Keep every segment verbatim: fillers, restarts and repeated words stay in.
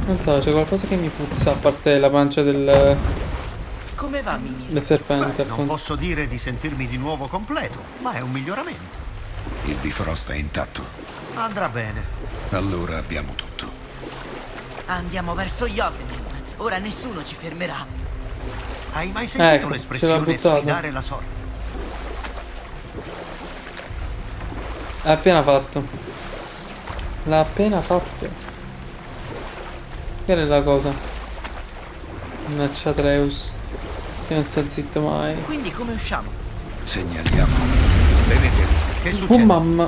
Non so, c'è qualcosa che mi puzza a parte la pancia del... Come va, Mimir? del serpente, Beh, non appunto. posso dire di sentirmi di nuovo completo, ma è un miglioramento. Il Bifrost è intatto. Andrà bene. Allora abbiamo tutto. Andiamo verso Jotunheim. Ora nessuno ci fermerà. Hai mai sentito Ecco, ce l'ha l'espressione buttato. sfidare la sorte? L'ha appena fatto. L'ha appena fatto. Che è la cosa? Mannaggia Atreus. Che non sta zitto mai. Quindi come usciamo? Segnaliamo. Tenetevi. Che Oh succede? mamma.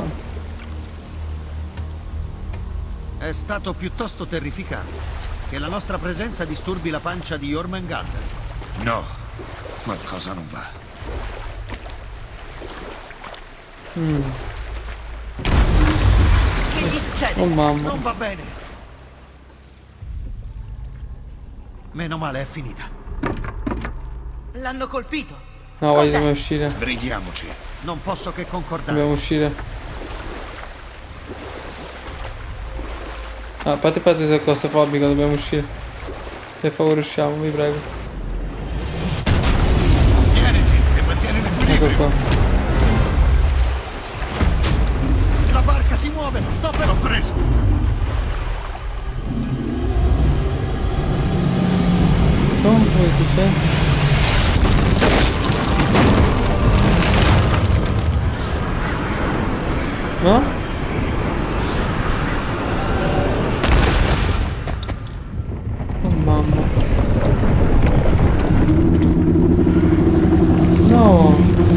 È stato piuttosto terrificante. Che la nostra presenza disturbi la pancia di Jormungandr. No. Qualcosa non va. Mm. Che gli succede? Oh mamma. Non va bene. Meno male è finita. L'hanno colpito. No, voglio, Cos'è? dobbiamo uscire. Sbrighiamoci. Non posso che concordare. Dobbiamo uscire. Ah, parte parte se è claustrofobico, dobbiamo uscire. Per favore usciamo, vi prego. Tieniti e mantieni Ecco l'equilibrio. qua. La barca si muove. Sto per... L'ho preso. Come si sente? No? Oh mamma. No.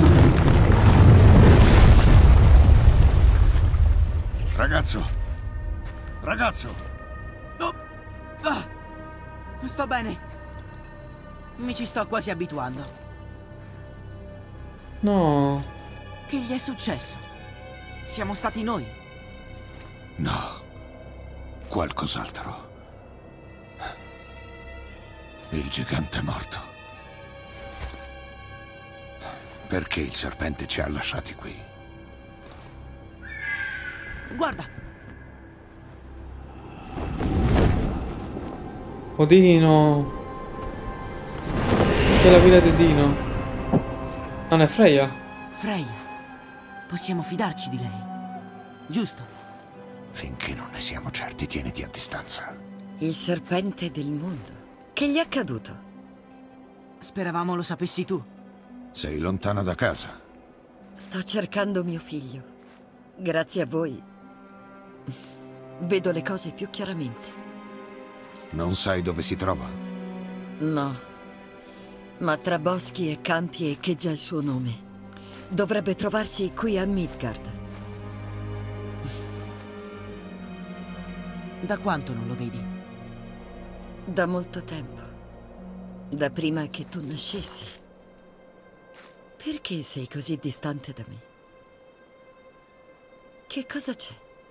Ragazzo. Ragazzo. No. Ah. Sto bene. Mi ci sto quasi abituando. No. Che gli è successo? Siamo stati noi. No. Qualcos'altro. Il gigante è morto. Perché il serpente ci ha lasciati qui? Guarda. Odino. C'è la villa di Dino. Non è Freya? Freya. Possiamo fidarci di lei. Giusto? Finché non ne siamo certi, tieniti a distanza. Il serpente del mondo. Che gli è accaduto? Speravamo lo sapessi tu. Sei lontana da casa. Sto cercando mio figlio. Grazie a voi vedo le cose più chiaramente. Non sai dove si trova? No, ma tra boschi e campi echeggia il suo nome. Dovrebbe trovarsi qui a Midgard. Da quanto non lo vedi? Da molto tempo. Da prima che tu nascessi. Perché sei così distante da me? Che cosa c'è?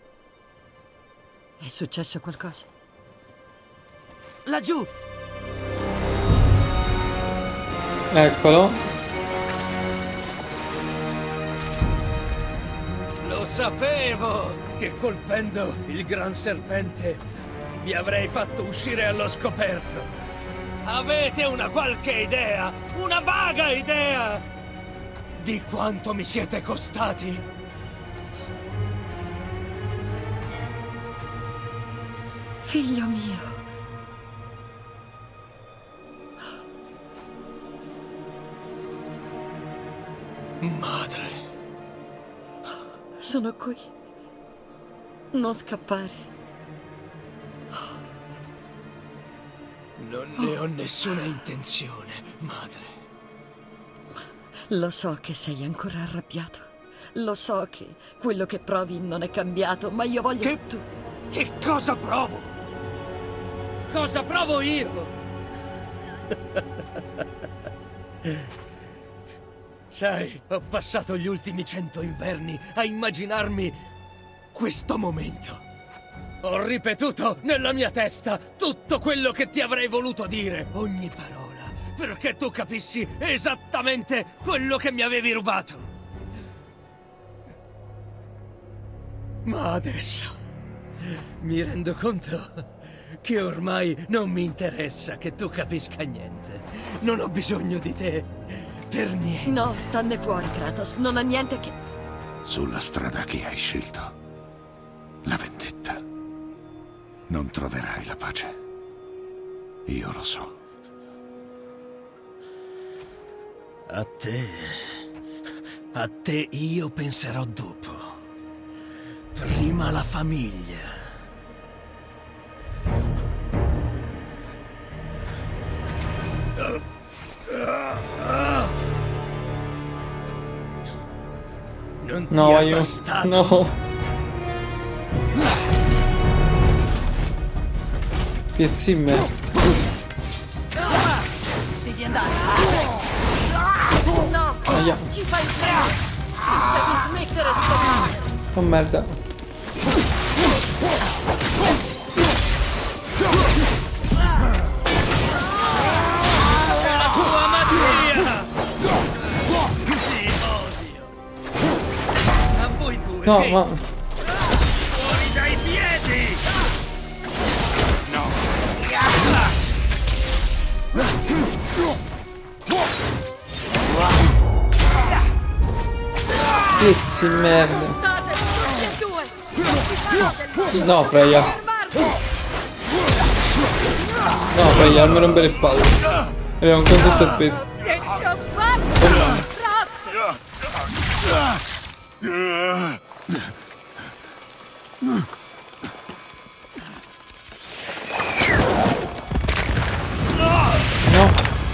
È successo qualcosa? Laggiù! Eccolo. Lo sapevo che colpendo il gran serpente vi avrei fatto uscire allo scoperto. Avete una qualche idea, una vaga idea di quanto mi siete costati? Figlio mio. Madre. Sono qui. Non scappare. Non ne ho nessuna intenzione, madre. Lo so che sei ancora arrabbiato. Lo so che quello che provi non è cambiato, ma io voglio Che- tu. Che cosa provo? Cosa provo io? Sai, ho passato gli ultimi cento inverni a immaginarmi questo momento. Ho ripetuto nella mia testa tutto quello che ti avrei voluto dire, ogni parola, perché tu capissi esattamente quello che mi avevi rubato. Ma adesso Mi rendo conto che ormai non mi interessa che tu capisca niente. Non ho bisogno di te per niente. No, stanne fuori, Kratos. Non ha niente che... Sulla strada che hai scelto, la vendetta, non troverai la pace. Io lo so. A te... A te io penserò dopo. Prima la famiglia. Non ti No, è io... bastato? No. Piazzimmer. Devi andare. No! Aia. Ci fai male! Devi smettere di toccare! Oh merda. La tua magia! Ti odio! A voi due! No, che- ma... Fuori dai piedi! Pezzi merda. State tutti e due! Non ti farò del male! No, Freya. Fermarvi! No, Freya, almeno un bel palle. Abbiamo un conto senza spese. Che combatto! No.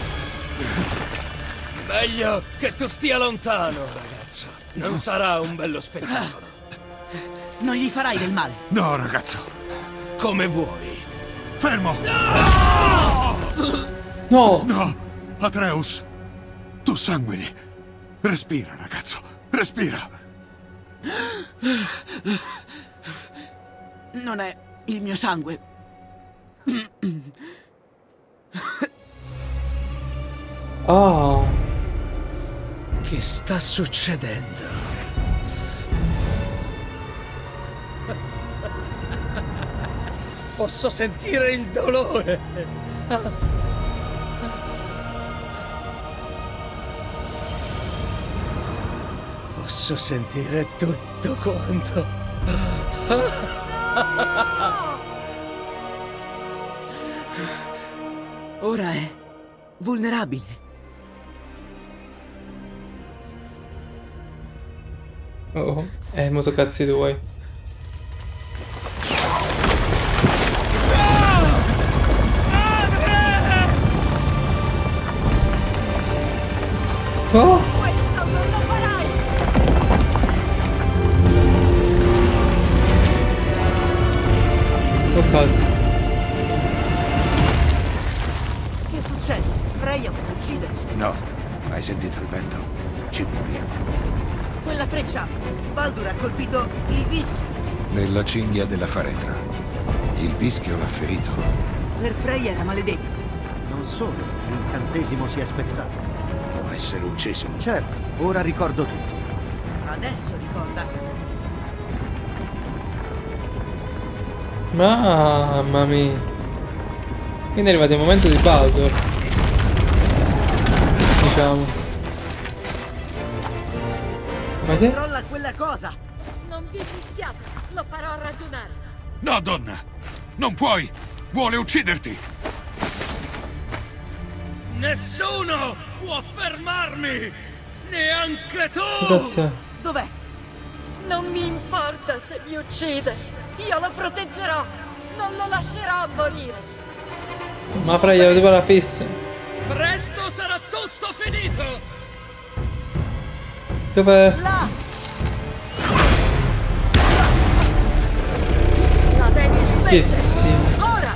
Meglio che tu stia lontano, ragazzo. Non sarà un bello spettacolo. Non gli farai del male. No, ragazzo. Come vuoi. Fermo! No. No! Atreus! Tu sanguini! Respira, ragazzo! Respira! Non è il mio sangue. Oh. Che sta succedendo? Posso sentire il dolore. Posso sentire tutto quanto. Ora è vulnerabile. Oh. Eh, mo so cazzi tuoi. Oh. Questo non lo farai! Oh cazzo. Che succede? Freya vuole ucciderci. No, hai sentito il vento? Ci muoviamo. Quella freccia. Baldur ha colpito il vischio. Nella cinghia della faretra. Il vischio l'ha ferito. Per Freya era maledetto. Non solo, l'incantesimo si è spezzato. Può essere ucciso. Certo, ora ricordo tutto. Adesso ricorda. Mamma mia. Quindi è arrivato il momento di Baldur. Diciamo. Ma che? Controlla quella cosa. Non vi fischiate! Lo farò ragionare! No, donna! Non puoi! Vuole ucciderti! Nessuno può fermarmi! Neanche tu! Grazie. Dov'è? Non mi importa se mi uccide! Io lo proteggerò! Non lo lascerò morire! Ma Freya, avete la fissa. Presto sarà tutto finito! Dov'è? Là! La devi smettere! Pezzi. Ora!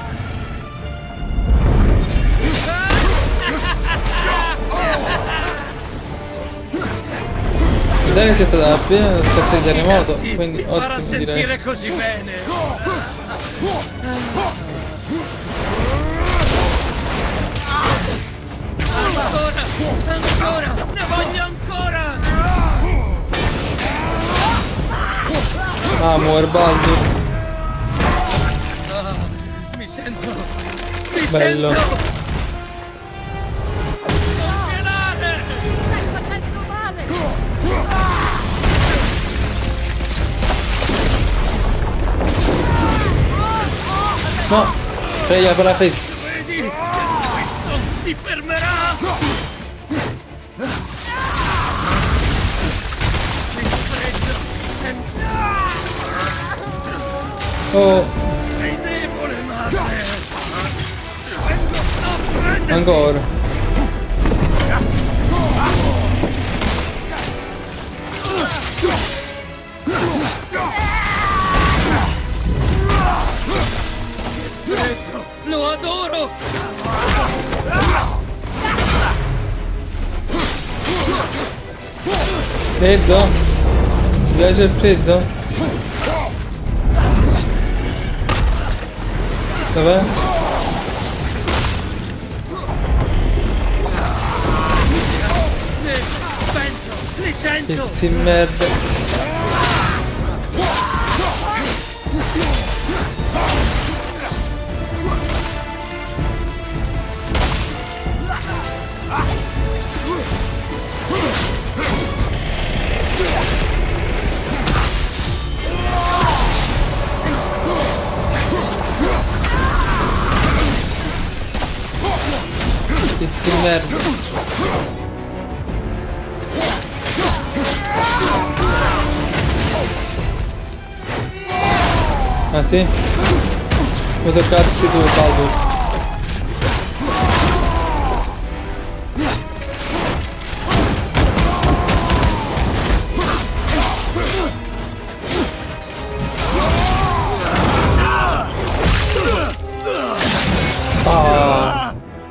Dai che c'è stata appena scasso di terremoto. Ti Quindi mi farà ottimo sentire direi. così bene! Ancora! Ancora! Ne voglio ancora! Ah, muore Baldur. sento! Mi Bello. sento! Congelare! Stai facendo male! No! Freya per la festa! Vedi? Questo ti fermerà! Il freddo è... Oh! Sei debole, madre! Vengo a prenderti! Ancora! Freddo! Lo adoro! Freddo? Ti piace il freddo? Dov'è? Li sento! Li sento! Pezzi di merda! Pezzi di merda! Ah sì? Cosa cazzo tu, Baldur? Ah!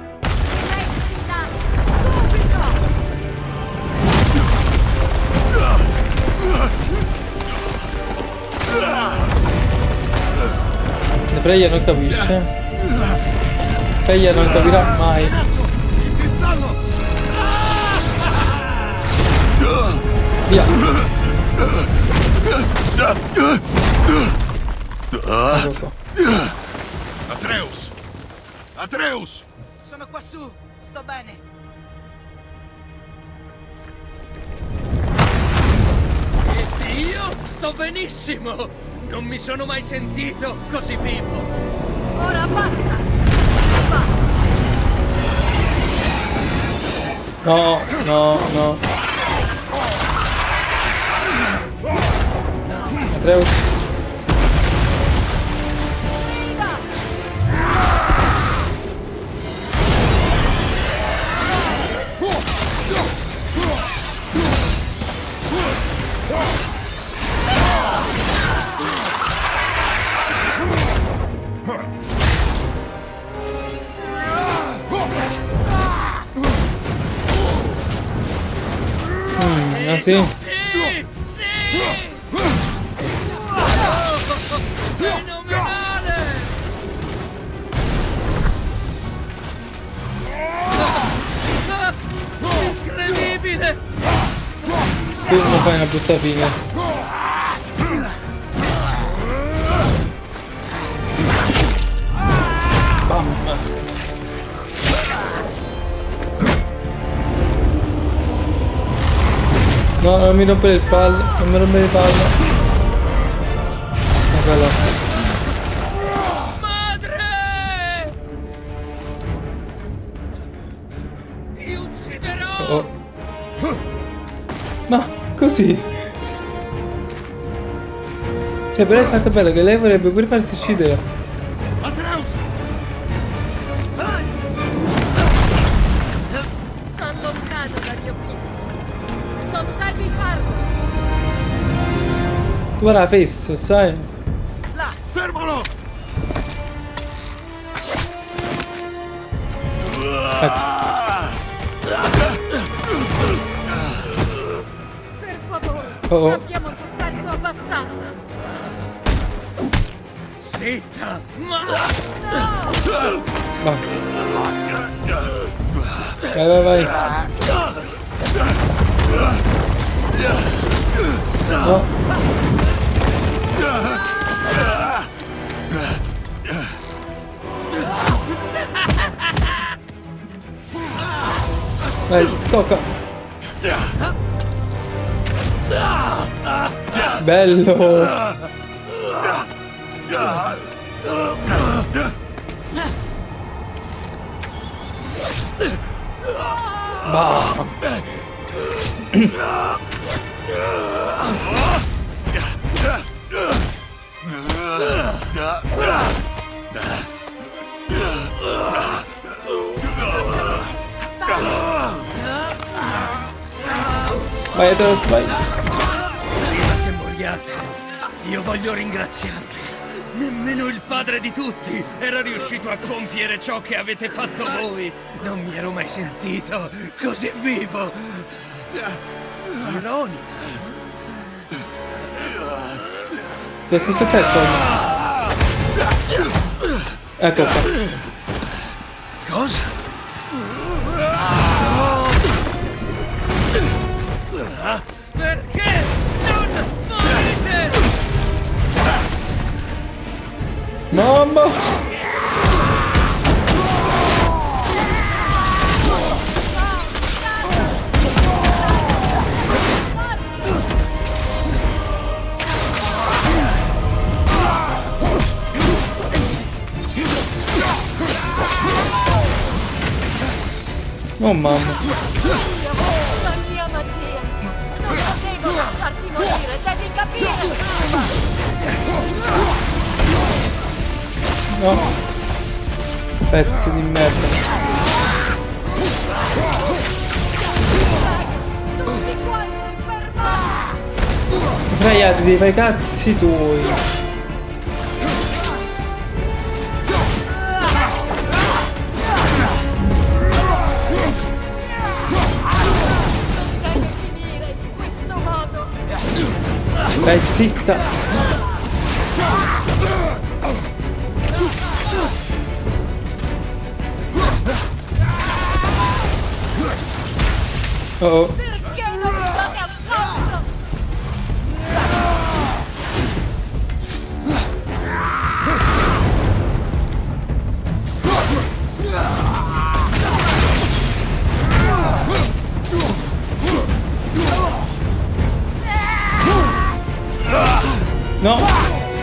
Freya non capisce. Freya non capirà mai. Il cristallo! Via. Atreus! Atreus! Sono qua su, sto bene. E io sto benissimo! Non mi sono mai sentito così vivo! Ora basta! Va! No, no, no. Atreus. Ah sì? Sì! Sì! Fenomenale! Incredibile! Tu non fai una brutta fine. Bam. No, non mi rompere il palle, non mi rompere il palle. Eccolo. Madre! Ti ucciderò! Oh. Ma così? Cioè, però è fatto bello che lei vorrebbe pure farsi uccidere. Atreus! Sto lontano dal mio figlio. Non devi farlo! Tu guarda fesso, sai? Là, Fermalo! Per favore, Oh, oh. abbiamo sofferto abbastanza! Zitta! Ma... Va. Vai, vai, vai. No. Vai, scocca. Bello. Bah. Vai Atreus, vai. Prima che moriate, io voglio ringraziarvi. Nemmeno il padre di tutti era riuscito a compiere ciò che avete fatto voi. Non mi ero mai sentito così vivo. Ironico. Ti sto spezzando. Ecco qua. Cosa? Perché non morite? Mamma! Oh mamma! La mia magia! Non potevo lasciarti morire, devi capire! No! Pezzi di merda! Tutti quanti fermati! Sdraiatevi, fai cazzi tuoi! Dai, zitta! Oh! Perché non state affatto? No! Uh.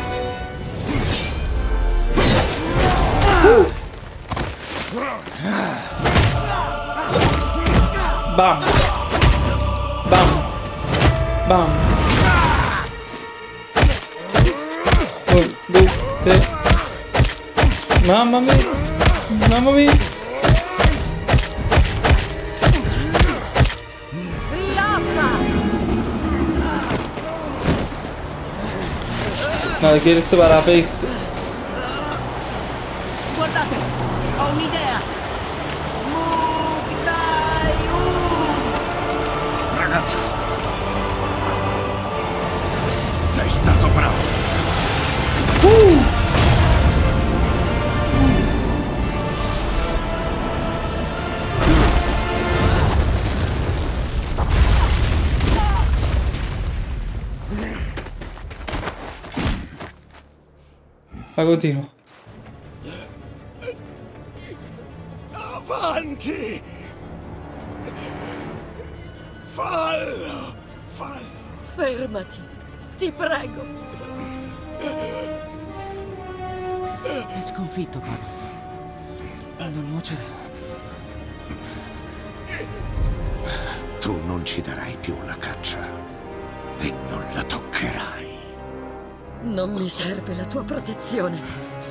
Bam! Bam! Bam! Un, due, tre. Mamma mia! Mamma mia! No, perché adesso va la face. Guardate, ho un'idea. Ragazzo, sei stato bravo. Uh. Ma continuo. Avanti! Fallo! Fallo! Fermati, ti prego. È sconfitto, padre. Non nuocere. Tu non ci darai più la caccia e non la toccherai. Non mi serve la tua protezione.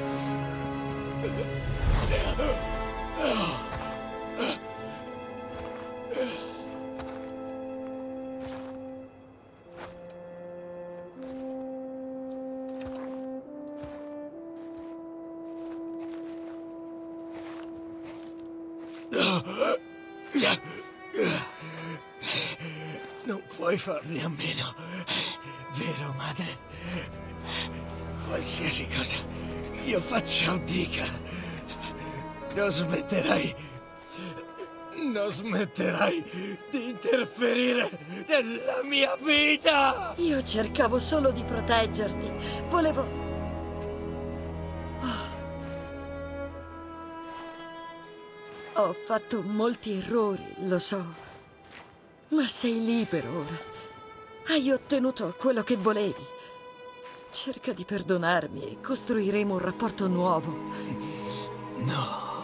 Non puoi farne a meno, vero, madre? Qualsiasi cosa io faccia o dica, non smetterai, non smetterai di interferire nella mia vita! Io cercavo solo di proteggerti. Volevo... Oh. Ho fatto molti errori, lo so. Ma sei libero ora. Hai ottenuto quello che volevi. Cerca di perdonarmi e costruiremo un rapporto nuovo. No.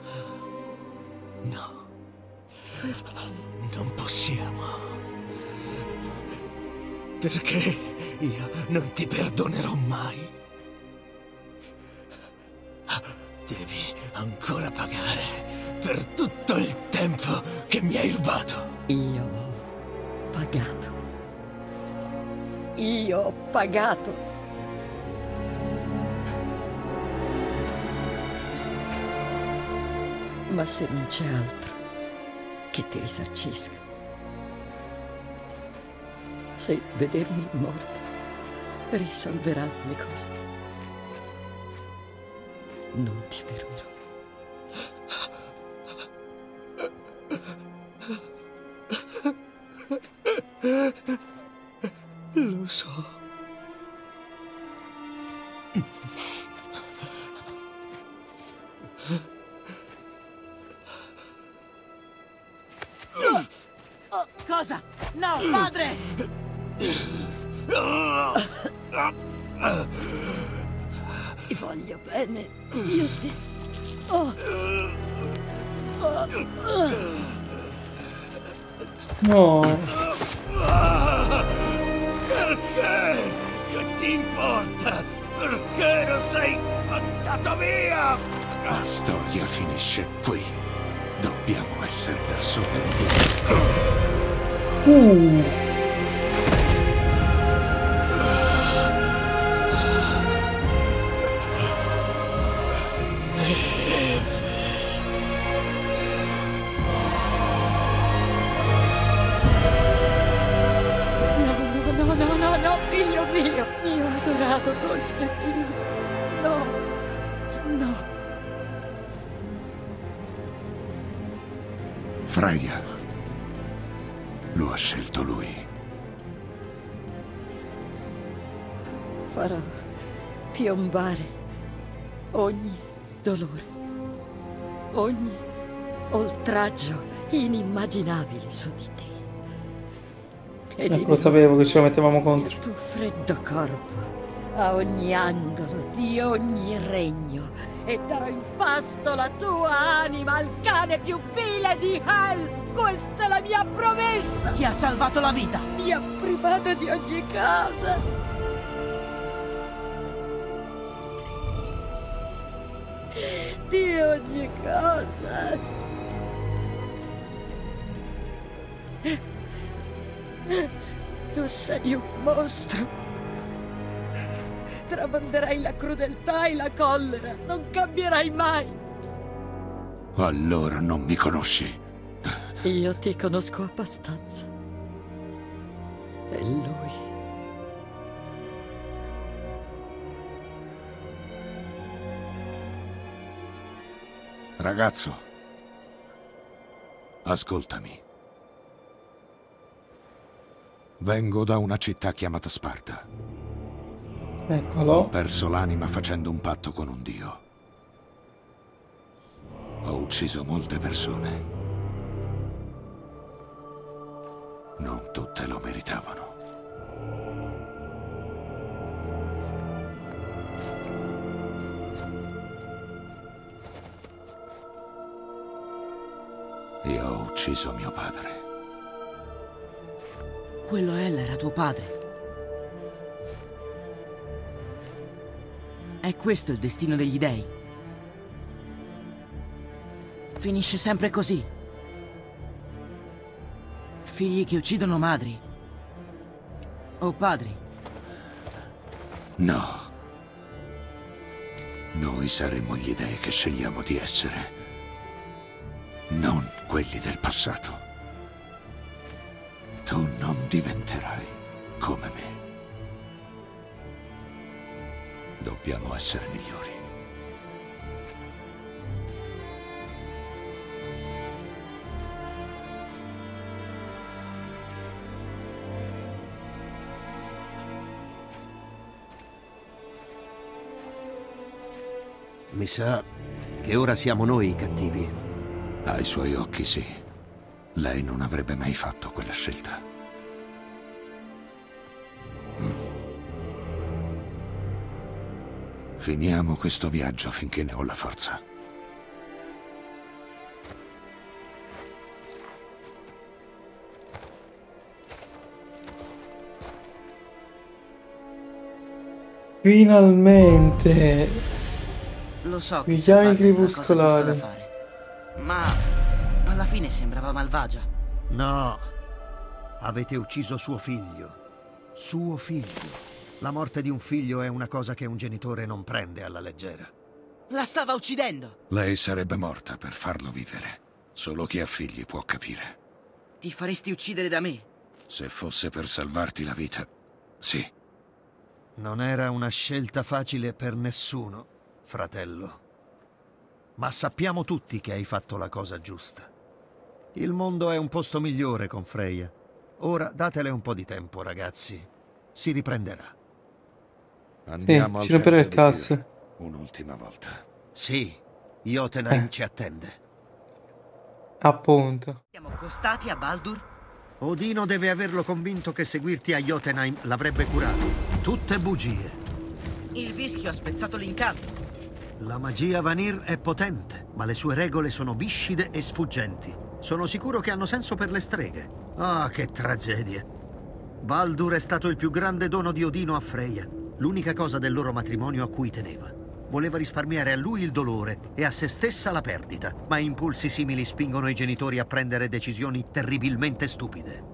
No. Non possiamo. Perché io non ti perdonerò mai. Devi ancora pagare per tutto il tempo che mi hai rubato. Io ho pagato. Io ho pagato. Ma se non c'è altro che ti risarcisca, se vedermi morta risolverà le cose, non ti fermerò. Lo so. Cosa? No, padre! Ti voglio bene. Io ti... Oh. Oh. Oh. No. Perché? Che ti importa? Perché non sei andato via? La storia finisce qui. Dobbiamo essere persone migliori. Uh. No, no, no, no, no, figlio mio, mio adorato dolce figlio. No, no. Freya. Lo ha scelto lui. Farò piombare ogni dolore, ogni oltraggio inimmaginabile su di te. Ecco, sapevo che ce la mettevamo contro. Il tuo freddo corpo a ogni angolo di ogni regno e darò in pasto la tua anima al cane più vile di Hell. Questa è la mia promessa. Ti ha salvato la vita. Mi ha privata di ogni cosa. Di ogni cosa. Tu sei un mostro. Tramanderai la crudeltà e la collera. Non cambierai mai. Allora non mi conosci. Io ti conosco abbastanza. E lui. Ragazzo, ascoltami. Vengo da una città chiamata Sparta. Eccolo. Ho perso l'anima facendo un patto con un dio. Ho ucciso molte persone. Non tutte lo meritavano. Io ho ucciso mio padre. Quello Hell era tuo padre. È questo il destino degli dei? Finisce sempre così. Figli che uccidono madri. O padri. No. Noi saremo gli dei che scegliamo di essere. Non quelli del passato. Tu non diventerai come me. Dobbiamo essere migliori. Mi sa che ora siamo noi i cattivi. Ai suoi occhi sì. Lei non avrebbe mai fatto quella scelta. Mm. Finiamo questo viaggio finché ne ho la forza. Finalmente! Lo so che Richiami salvarmi è una cosa giusta crepuscolari. da fare. Ma alla fine sembrava malvagia. No, avete ucciso suo figlio. Suo figlio. La morte di un figlio è una cosa che un genitore non prende alla leggera. La stava uccidendo! Lei sarebbe morta per farlo vivere. Solo chi ha figli può capire. Ti faresti uccidere da me? Se fosse per salvarti la vita, sì. Non era una scelta facile per nessuno, fratello. Ma sappiamo tutti che hai fatto la cosa giusta. Il mondo è un posto migliore con Freya. Ora datele un po' di tempo, ragazzi. Si riprenderà. Andiamo Sì, ci al romperà il tempio di cazzo. Tyr. Un'ultima volta. Sì, Jotunheim Eh. ci attende. Appunto. Siamo accostati a Baldur? Odino deve averlo convinto che seguirti a Jotunheim l'avrebbe curato. Tutte bugie. Il vischio ha spezzato l'incanto. La magia Vanir è potente, ma le sue regole sono viscide e sfuggenti. Sono sicuro che hanno senso per le streghe. Ah, che tragedia. Baldur è stato il più grande dono di Odino a Freya. L'unica cosa del loro matrimonio a cui teneva. Voleva risparmiare a lui il dolore e a se stessa la perdita, ma impulsi simili spingono i genitori a prendere decisioni terribilmente stupide.